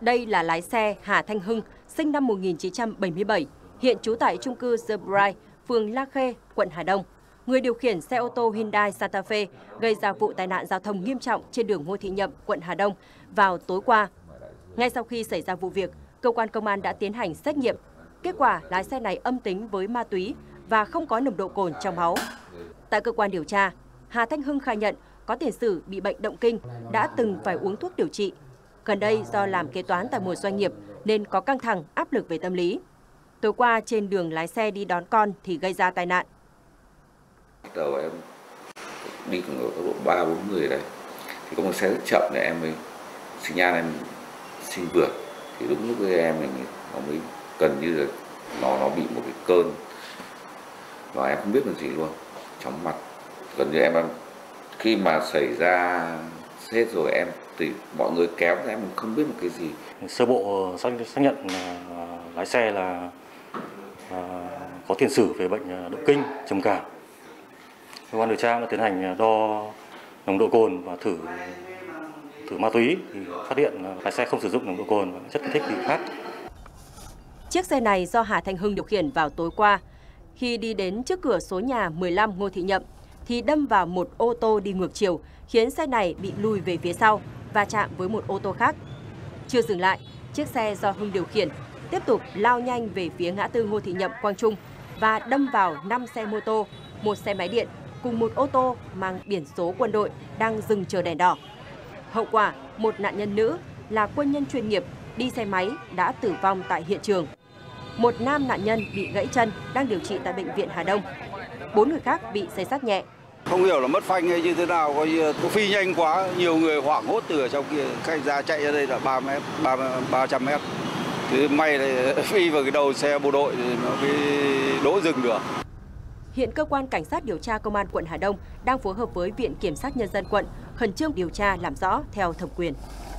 Đây là lái xe Hà Thanh Hưng, sinh năm 1977, hiện trú tại chung cư The Bright, phường La Khê, quận Hà Đông. Người điều khiển xe ô tô Hyundai Santa Fe gây ra vụ tai nạn giao thông nghiêm trọng trên đường Ngô Thị Nhậm, quận Hà Đông vào tối qua. Ngay sau khi xảy ra vụ việc, cơ quan công an đã tiến hành xét nghiệm. Kết quả, lái xe này âm tính với ma túy và không có nồng độ cồn trong máu. Tại cơ quan điều tra, Hà Thanh Hưng khai nhận có tiền sử bị bệnh động kinh, đã từng phải uống thuốc điều trị. Gần đây do làm kế toán tại một doanh nghiệp nên có căng thẳng, áp lực về tâm lý. Tối qua trên đường lái xe đi đón con thì gây ra tai nạn. Đầu em đi cùng ở tốc độ 3-4 người đây, thì có một xe rất chậm để em mới xi nhan em xin vượt, thì đúng lúc với em nó mới gần như là nó bị một cái cơn và em không biết làm gì luôn, chóng mặt. Gần như em khi mà xảy ra hết rồi em thì mọi người kéo em không biết một cái gì. Sơ bộ xác nhận lái xe là có tiền sử về bệnh động kinh, trầm cảm. Cơ quan điều tra đã tiến hành đo nồng độ cồn và thử ma túy thì phát hiện lái xe không sử dụng nồng độ cồn và chất kích thích gì khác. Chiếc xe này do Hà Thanh Hưng điều khiển vào tối qua. Khi đi đến trước cửa số nhà 15 Ngô Thị Nhậm thì đâm vào một ô tô đi ngược chiều, khiến xe này bị lùi về phía sau và chạm với một ô tô khác. Chưa dừng lại, chiếc xe do Hưng điều khiển tiếp tục lao nhanh về phía ngã tư Ngô Thị Nhậm, Quang Trung và đâm vào 5 xe mô tô, một xe máy điện cùng một ô tô mang biển số quân đội đang dừng chờ đèn đỏ. Hậu quả, một nạn nhân nữ là quân nhân chuyên nghiệp đi xe máy đã tử vong tại hiện trường. Một nam nạn nhân bị gãy chân đang điều trị tại bệnh viện Hà Đông. 4 người khác bị xây xát nhẹ. Không hiểu là mất phanh hay như thế nào, coi như phi nhanh quá, nhiều người hoảng hốt từ ở trong kia, khách ra chạy ra đây là 300 mét. Thì may là phi vào cái đầu xe bộ đội thì nó mới đỗ dừng được. Hiện cơ quan cảnh sát điều tra công an quận Hà Đông đang phối hợp với Viện Kiểm sát Nhân dân quận khẩn trương điều tra làm rõ theo thẩm quyền.